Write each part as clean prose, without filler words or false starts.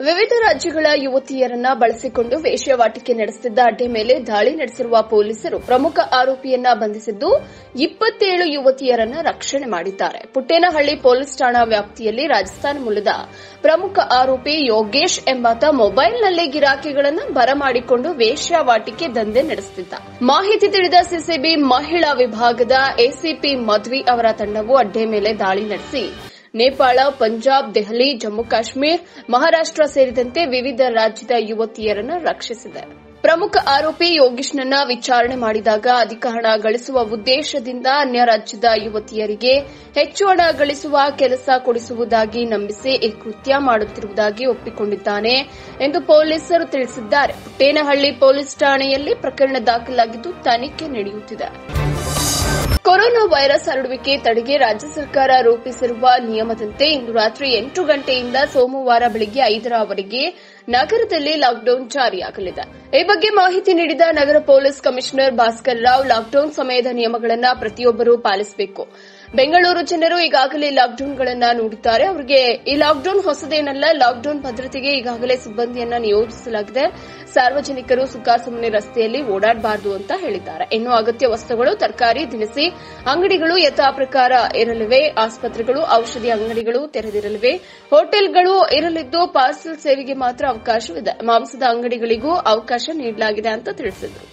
ವಿವಿಧ ರಾಜ್ಯಗಳ ಯುವತಿಯರನ್ನ ಬಳಸಿಕೊಂಡು ವೇಶ್ಯಾವಾಟಿಕೆ ನಡೆಸುತ್ತಿದ್ದ ಅಡ್ಡೆ ಮೇಲೆ ದಾಳಿ ನಡೆಸಿರುವ ಪೊಲೀಸರು ಪ್ರಮುಖ ಆರೋಪಿಯನ್ನ ಬಂಧಿಸಿದ್ದು 27 ಯುವತಿಯರನ್ನ ರಕ್ಷಣೆ ಮಾಡಿದ್ದಾರೆ. ಪುಟ್ಟೇನಹಳ್ಳಿ ಪೊಲೀಸ್ ಠಾಣಾ ವ್ಯಾಪ್ತಿಯಲ್ಲಿ ರಾಜಸ್ಥಾನ ಮೂಲದ ಪ್ರಮುಖ ಆರೋಪಿ ಯೋಗೇಶ್ ಎಂಬಾತ ಮೊಬೈಲ್ನಲ್ಲಿ ಗಿರಾಕಿಗಳನ್ನ ಬರಮಾಡಿಕೊಂಡು ವೇಶ್ಯಾವಾಟಿಕೆ ದಂಧೆ ನಡೆಸುತ್ತಿದ್ದ. ಮಾಹಿತಿ ತಿಳಿದ ಸಿಸಿಬಿ ಮಹಿಳಾ ವಿಭಾಗದ ಎಸಿಪಿ ಮಧ್ವಿ ಅವರ ತಂಡವು ಅಡ್ಡೆ ಮೇಲೆ ದಾಳಿ ನಡೆಸಿ ನೇಪಾಳ, ಪಂಜಾಬ್, ದೆಹಲಿ, ಜಮ್ಮು ಕಾಶ್ಮೀರ, ಮಹಾರಾಷ್ಟ್ರ ಸೇರಿದಂತೆ ವಿವಿಧ ರಾಜ್ಯದ ಯುವತಿಯರನ್ನು ರಕ್ಷಿಸಿದೆ. ಪ್ರಮುಖ ಆರೋಪಿ ಯೋಗೇಶ್ನನ್ನ ವಿಚಾರಣೆ ಮಾಡಿದಾಗ ಅಧಿಕ ಹಣ ಗಳಿಸುವ ಉದ್ದೇಶದಿಂದ ಅನ್ಯ ರಾಜ್ಯದ ಯುವತಿಯರಿಗೆ ಹೆಚ್ಚು ಹಣ ಗಳಿಸುವ ಕೆಲಸ ಕೊಡಿಸುವುದಾಗಿ ನಂಬಿಸಿ ಈ ಕೃತ್ಯ ಮಾಡುತ್ತಿರುವುದಾಗಿ ಒಪ್ಪಿಕೊಂಡಿದ್ದಾನೆ ಎಂದು ಪೊಲೀಸರು ತಿಳಿಸಿದ್ದಾರೆ. ಪುಟ್ಟೇನಹಳ್ಳಿ ಪೊಲೀಸ್ ಠಾಣೆಯಲ್ಲಿ ಪ್ರಕರಣ ದಾಖಲಾಗಿದ್ದು ತನಿಖೆ ನಡೆಯುತ್ತಿದೆ. ಕೊರೋನಾ ವೈರಸ್ ಹರಡುವಿಕೆ ತಡೆಗೆ ರಾಜ್ಯ ಸರ್ಕಾರ ರೂಪಿಸಿರುವ ನಿಯಮದಂತೆ ಇಂದು ರಾತ್ರಿ 8 ಗಂಟೆಯಿಂದ ಸೋಮವಾರ ಬೆಳಗ್ಗೆ 5ರವರೆಗೆ ನಗರದಲ್ಲಿ ಲಾಕ್ಡೌನ್ ಜಾರಿಯಾಗಲಿದೆ. ಈ ಬಗ್ಗೆ ಮಾಹಿತಿ ನೀಡಿದ ನಗರ police commissioner Bhaskar Rao, lockdown ಸಮಯದ ನಿಯಮಗಳನ್ನು ಪ್ರತಿಯೊಬ್ಬರೂ ಪಾಲಿಸಬೇಕು. ಬೆಂಗಳೂರು ಜನರು ಈಗಾಗಲೇ ಲಾಕ್ಡೌನ್ಗಳನ್ನು ನೋಡಿದ್ದಾರೆ. ಅವರಿಗೆ ಈ ಲಾಕ್ಡೌನ್ ಹೊಸದೇನಲ್ಲ. ಲಾಕ್ಡೌನ್ ಭದ್ರತೆಗೆ ಈಗಾಗಲೇ ಸಿಬ್ಬಂದಿಯನ್ನ ನಿಯೋಜಿಸಲಾಗಿದೆ. ಸಾರ್ವಜನಿಕರು ಸುಖಾಸುಮ್ಮನೆ ರಸ್ತೆಯಲ್ಲಿ ಓಡಾಡಬಾರದು ಅಂತ ಹೇಳಿದ್ದಾರೆ. ಇನ್ನು ಅಗತ್ಯ ವಸ್ತುಗಳು, ತರಕಾರಿ, ದಿನಸಿ ಅಂಗಡಿಗಳು ಯಥಾ ಪ್ರಕಾರ ಇರಲಿವೆ. ಆಸ್ಪತ್ರೆಗಳು, ಔಷಧಿ ಅಂಗಡಿಗಳು ತೆರೆದಿರಲಿವೆ. ಹೋಟೆಲ್ಗಳು ಇರಲಿದ್ದು ಪಾರ್ಸಲ್ ಸೇವೆಗೆ ಮಾತ್ರ ಅವಕಾಶವಿದೆ. ಮಾಂಸದ ಅಂಗಡಿಗಳಿಗೂ ಅವಕಾಶ ನೀಡಲಾಗಿದೆ ಅಂತ ತಿಳಿಸಿದರು.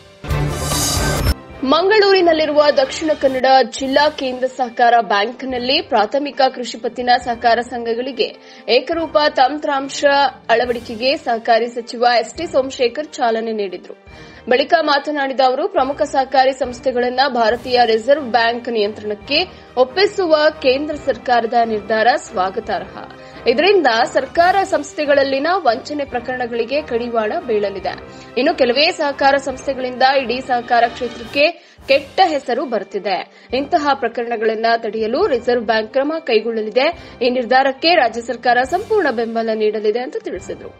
ಮಂಗಳೂರಿನಲ್ಲಿರುವ ದಕ್ಷಿಣ ಕನ್ನಡ ಜಿಲ್ಲಾ ಕೇಂದ್ರ ಸಹಕಾರ ಬ್ಯಾಂಕ್ನಲ್ಲಿ ಪ್ರಾಥಮಿಕ ಕೃಷಿ ಪತ್ತಿನ ಸಹಕಾರ ಸಂಘಗಳಿಗೆ ಏಕರೂಪ ತಂತ್ರಾಂಶ ಅಳವಡಿಕೆಗೆ ಸಹಕಾರಿ ಸಚಿವ ಎಸ್ಟಿ ಸೋಮಶೇಖರ್ ಚಾಲನೆ ನೀಡಿದರು. ಬಳಿಕ ಮಾತನಾಡಿದ ಅವರು, ಪ್ರಮುಖ ಸಹಕಾರಿ ಸಂಸ್ಥೆಗಳನ್ನು ಭಾರತೀಯ ರಿಸರ್ವ್ ಬ್ಯಾಂಕ್ ನಿಯಂತ್ರಣಕ್ಕೆ ಒಪ್ಪಿಸುವ ಕೇಂದ್ರ ಸರ್ಕಾರದ ನಿರ್ಧಾರ ಸ್ವಾಗತಾರ್ಹ. ಇದರಿಂದ ಸರ್ಕಾರ ಸಂಸ್ಥೆಗಳಲ್ಲಿನ ವಂಚನೆ ಪ್ರಕರಣಗಳಿಗೆ ಕಡಿವಾಣ ಬೀಳಲಿದೆ. ಇನ್ನು ಕೆಲವೇ ಸಹಕಾರ ಸಂಸ್ಥೆಗಳಿಂದ ಇಡೀ ಸಹಕಾರ ಕ್ಷೇತ್ರಕ್ಕೆ ಕೆಟ್ಟ ಹೆಸರು ಬರುತ್ತಿದೆ. ಇಂತಹ ಪ್ರಕರಣಗಳನ್ನು ತಡೆಯಲು ರಿಸರ್ವ್ ಬ್ಯಾಂಕ್ ಕ್ರಮ ಕೈಗೊಳ್ಳಲಿದೆ. ಈ ನಿರ್ಧಾರಕ್ಕೆ ರಾಜ್ಯ ಸರ್ಕಾರ ಸಂಪೂರ್ಣ ಬೆಂಬಲ ನೀಡಲಿದೆ ಅಂತ ತಿಳಿಸಿದರು.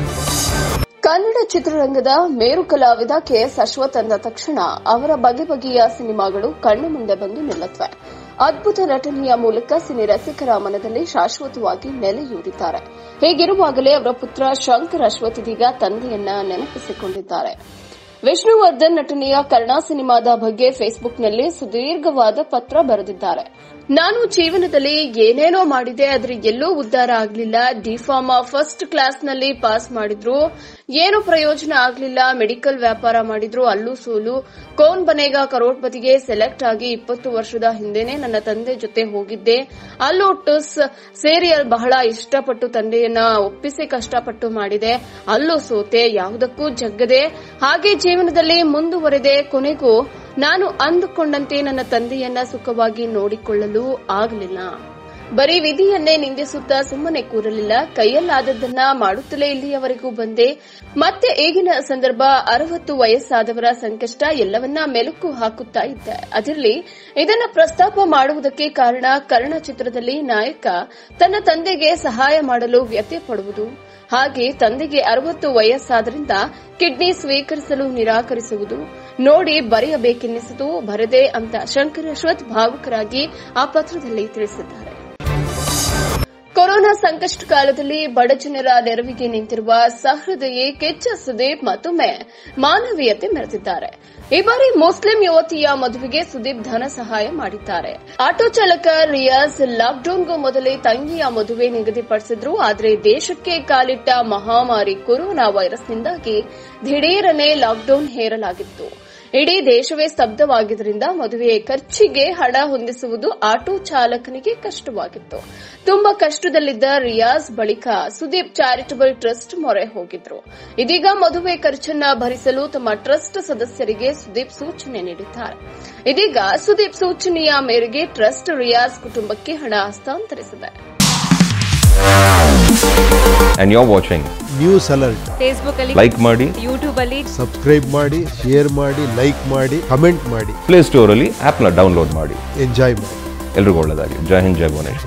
ಕನ್ನಡ ಚಿತ್ರರಂಗದ ಮೇರು ಕಲಾವಿದ ಕೆಎಸ್ ಅಶ್ವಥ್ ಅಂದ ತಕ್ಷಣ ಅವರ ಬಗೆ ಬಗೆಯ ಸಿನಿಮಾಗಳು ಕಣ್ಣು ಮುಂದೆ ಬಂದು ನಿಲ್ಲುತ್ತವೆ. ಅದ್ಭುತ ನಟನೆಯ ಮೂಲಕ ಸಿನಿ ರಸಿಕರ ಮನದಲ್ಲಿ ಶಾಶ್ವತವಾಗಿ ನೆಲೆಯೂರಿದ್ದಾರೆ. ಹೀಗಿರುವಾಗಲೇ ಅವರ ಪುತ್ರ ಶಂಕರ್ ಅಶ್ವಥ್ ಇದೀಗ ತಂದೆಯನ್ನ ನೆನಪಿಸಿಕೊಂಡಿದ್ದಾರೆ. ವಿಷ್ಣುವರ್ಧನ್ ನಟನೆಯ ಕರ್ಣ ಸಿನಿಮಾದ ಬಗ್ಗೆ ಫೇಸ್ಬುಕ್ನಲ್ಲಿ ಸುದೀರ್ಘವಾದ ಪತ್ರ ಬರೆದಿದ್ದಾರೆ. ನಾನು ಜೀವನದಲ್ಲಿ ಏನೇನೋ ಮಾಡಿದೆ, ಆದ್ರೆ ಎಲ್ಲೂ ಉದ್ಧಾರ ಆಗಲಿಲ್ಲ. ಡಿಫಾರ್ಮಾ ಫಸ್ಟ್ ಕ್ಲಾಸ್ನಲ್ಲಿ ಪಾಸ್ ಮಾಡಿದ್ರು, ಏನು ಪ್ರಯೋಜನ ಆಗಲಿಲ್ಲ. ಮೆಡಿಕಲ್ ವ್ಯಾಪಾರ ಮಾಡಿದ್ರು, ಅಲ್ಲೂ ಸೋಲು. ಕೌನ್ ಬನೇಗಾ ಕರೋಡ್ಪತಿಗೆ ಸೆಲೆಕ್ಟ್ ಆಗಿ 20 ವರ್ಷದ ಹಿಂದೆನೆ ನನ್ನ ತಂದೆ ಜೊತೆ ಹೋಗಿದ್ದೆ. ಅಲ್ಲೂ ಟುಸ್ ಸೀರಿಯಲ್ ಬಹಳ ಇಷ್ಟಪಟ್ಟು ತಂದೆಯನ್ನ ಒಪ್ಪಿಸಿ ಕಷ್ಟಪಟ್ಟು ಮಾಡಿದೆ, ಅಲ್ಲೂ ಸೋತೆ. ಯಾವುದಕ್ಕೂ ಜಗ್ಗದೆ ಹಾಗೆ ಜೀವನದಲ್ಲಿ ಮುಂದುವರೆದೆ. ಕೊನೆಗೂ ನಾನು ಅಂದುಕೊಂಡಂತೆ ನನ್ನ ತಂದೆಯನ್ನ ಸುಖವಾಗಿ ನೋಡಿಕೊಳ್ಳಲು ಆಗಲಿಲ್ಲ. ಬರೀ ವಿಧಿಯನ್ನೇ ನಿಂದಿಸುತ್ತಾ ಸುಮ್ಮನೆ ಕೂರಲಿಲ್ಲ. ಕೈಯಲ್ಲಾದದ್ದನ್ನ ಮಾಡುತ್ತಲೇ ಇಲ್ಲಿಯವರೆಗೂ ಬಂದೆ. ಮತ್ತೆ ಈಗಿನ ಸಂದರ್ಭ 60 ವಯಸ್ಸಾದವರ ಸಂಕಷ್ಟ ಎಲ್ಲವನ್ನ ಮೆಲುಕು ಹಾಕುತ್ತಾ ಇದ್ದೆ. ಅದಿರಲಿ, ಇದನ್ನ ಪ್ರಸ್ತಾಪ ಮಾಡುವುದಕ್ಕೆ ಕಾರಣ ಕರ್ಣ ಚಿತ್ರದಲ್ಲಿ ನಾಯಕ ತನ್ನ ತಂದೆಗೆ ಸಹಾಯ ಮಾಡಲು ವ್ಯಥೆ ಪಡುವುದು, ಹಾಗೆ ತಂದೆಗೆ 60 ವಯಸ್ಸಾದ್ರಿಂದ ಕಿಡ್ನಿ ಸ್ವೀಕರಿಸಲು ನಿರಾಕರಿಸುವುದು ನೋಡಿ ಬರೆಯಬೇಕೆನ್ನಿಸಿತು. ಬರದೆ ಅಂತ ಶಂಕರ್ ಅಶ್ವಥ್ ಭಾವುಕರಾಗಿ ಆ ಪತ್ರದಲ್ಲಿ ತಿಳಿಸಿದ್ದಾರೆ. ಕೊರೋನಾ ಸಂಕಷ್ಟ ಕಾಲದಲ್ಲಿ ಬಡ ಜನರ ನೆರವಿಗೆ ನಿಂತಿರುವ ಸಹೃದಯಿ ಕಿಚ್ಚ ಸುದೀಪ್ ಮತ್ತೊಮ್ಮೆ ಮಾನವೀಯತೆ ಮೆರೆದಿದ್ದಾರೆ. ಈ ಬಾರಿ ಮುಸ್ಲಿಂ ಯುವತಿಯ ಮದುವೆಗೆ ಸುದೀಪ್ ಧನ ಸಹಾಯ ಮಾಡಿದ್ದಾರೆ. ಆಟೋ ಚಾಲಕ ರಿಯಾಜ್ ಲಾಕ್ಡೌನ್ಗೂ ಮೊದಲೇ ತಂಗಿಯ ಮದುವೆ ನಿಗದಿಪಡಿಸಿದ್ರು. ಆದರೆ ದೇಶಕ್ಕೆ ಕಾಲಿಟ್ಟ ಮಹಾಮಾರಿ ಕೊರೋನಾ ವೈರಸ್ನಿಂದಾಗಿ ದಿಢೀರನೆ ಲಾಕ್ಡೌನ್ ಹೇರಲಾಗಿತ್ತು. ಇಡೀ ದೇಶವೇ ಸ್ತಬ್ಧವಾಗಿದ್ದರಿಂದ ಮದುವೆ ಖರ್ಚಿಗೆ ಹಣ ಹೊಂದಿಸುವುದು ಆಟೋ ಚಾಲಕನಿಗೆ ಕಷ್ಟವಾಗಿತ್ತು. ತುಂಬಾ ಕಷ್ಟದಲ್ಲಿದ್ದ ರಿಯಾಜ್ ಬಳಿಕ ಸುದೀಪ್ ಚಾರಿಟಬಲ್ ಟ್ರಸ್ಟ್ ಮೊರೆ ಹೋಗಿದ್ರು. ಇದೀಗ ಮದುವೆ ಖರ್ಚನ್ನ ಭರಿಸಲು ತಮ್ಮ ಟ್ರಸ್ಟ್ ಸದಸ್ಯರಿಗೆ ಸುದೀಪ್ ಸೂಚನೆ ನೀಡಿದ್ದಾರೆ. ಇದೀಗ ಸುದೀಪ್ ಸೂಚನೆಯ ಮೇರೆಗೆ ಟ್ರಸ್ಟ್ ರಿಯಾಜ್ ಕುಟುಂಬಕ್ಕೆ ಹಣ ಹಸ್ತಾಂತರಿಸಿದೆ. And you're watching NewsAlert. Facebook ಅಲ್ಲಿ like ಮಾಡಿ, YouTube ಅಲ್ಲಿ ಸಬ್ಸ್ಕ್ರೈಬ್ ಮಾಡಿ, ಶೇರ್ ಮಾಡಿ, ಲೈಕ್ ಮಾಡಿ, ಕಮೆಂಟ್ ಮಾಡಿ. ಪ್ಲೇ ಸ್ಟೋರ್ ಅಲ್ಲಿ ಆಪ್ ನ ಡೌನ್ಲೋಡ್ ಮಾಡಿ. ಎಂಜಾಯ್ ಮಾಡಿ. ಎಲ್ರಿಗೂ ಒಳ್ಳೆಯದಾಗಲಿ. ಜೈ ಹಿಂದ್, ಜೈ ಭುವನೇಶ್ವರ್.